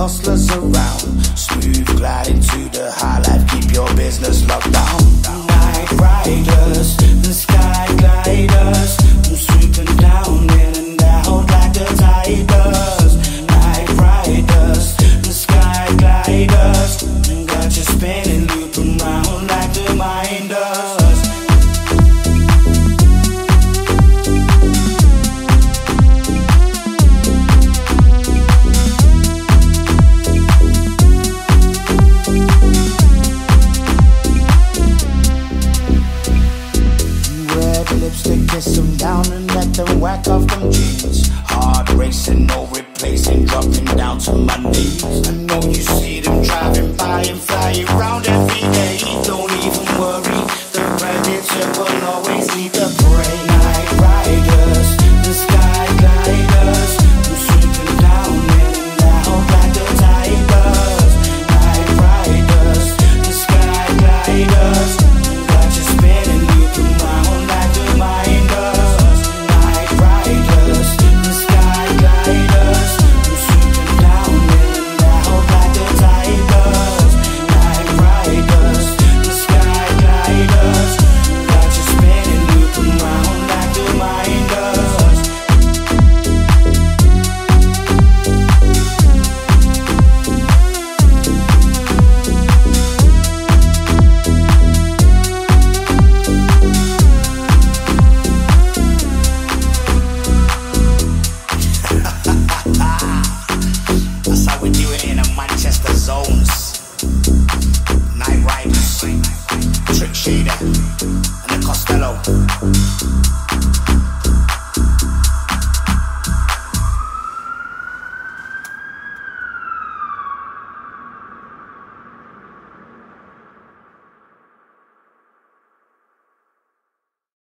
hustlers around. Smooth gliding to the high life, keep your business locked down. Night riders and sky gliders, I'm swooping down in and out like the tide does. Night riders and sky gliders, got you spinning, looping round like the mind does. Lipstick, kiss them down and let them whack off them jeans. Hard racing, no replacing, dropping down to my knees. I know you see them driving by and flying round every day. Don't even worry, the predator will always leave the